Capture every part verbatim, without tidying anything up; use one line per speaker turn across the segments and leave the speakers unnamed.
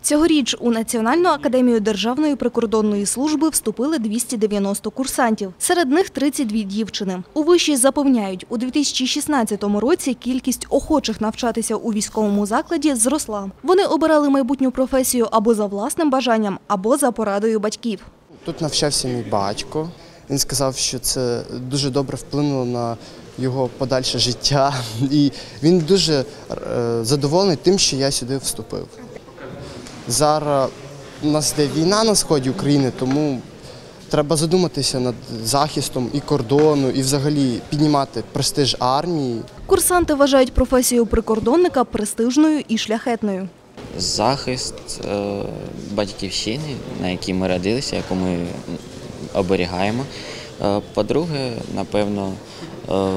Цьогоріч у Національну академію Державної прикордонної служби вступили двісті дев'яносто курсантів. Серед них тридцять дві дівчини. У виші запевняють, у дві тисячі шістнадцятому році кількість охочих навчатися у військовому закладі зросла. Вони обирали майбутню професію або за власним бажанням, або за порадою батьків.
Тут навчався мій батько. Він сказав, що це дуже добре вплинуло на його подальше життя. І він дуже задоволений тим, що я сюди вступив. Зараз у нас йде війна на сході України, тому треба задуматися над захистом і кордону, і взагалі піднімати престиж армії.
Курсанти вважають професію прикордонника престижною і шляхетною.
Захист е, батьківщини, на якій ми родилися, яку ми оберігаємо. Е, по-друге, напевно, е,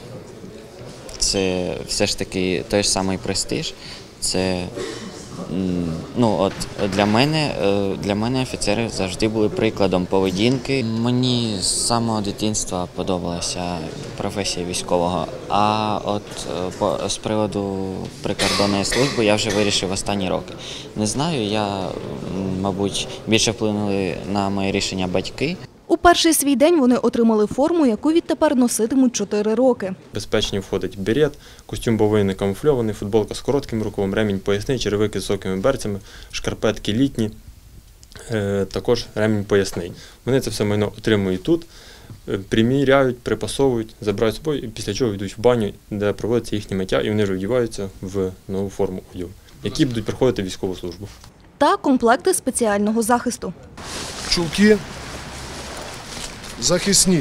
це все ж таки той ж самий престиж. Це Ну, от для мене, для мене офіцери завжди були прикладом поведінки. Мені з самого дитинства подобалася професія військового, а от по, з приводу прикордонної служби я вже вирішив останні роки. Не знаю, я, мабуть, більше вплинули на моє рішення батьки.
У перший свій день вони отримали форму, яку відтепер носитимуть чотири роки.
Безпечні входить берет, костюм бавовняний камуфльований, футболка з коротким рукавом, ремінь поясний, черевики з високими берцями, шкарпетки літні, також ремінь поясний. Вони це все майно отримують тут, приміряють, припасовують, забирають з собою і після чого йдуть в баню, де проводиться їхнє миття, і вони вже вдіваються в нову форму одягу, які будуть проходити військову службу.
Та комплекти спеціального захисту.
Чулки захисні,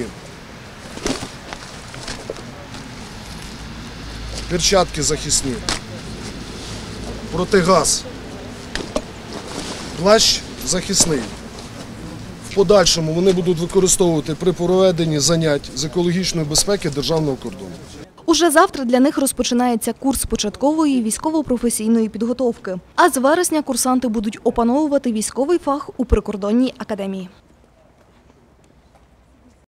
перчатки захисні, протигаз, плащ захисний. В подальшому вони будуть використовувати при проведенні занять з екологічної безпеки державного кордону.
Уже завтра для них розпочинається курс початкової військово-професійної підготовки. А з вересня курсанти будуть опановувати військовий фах у прикордонній академії.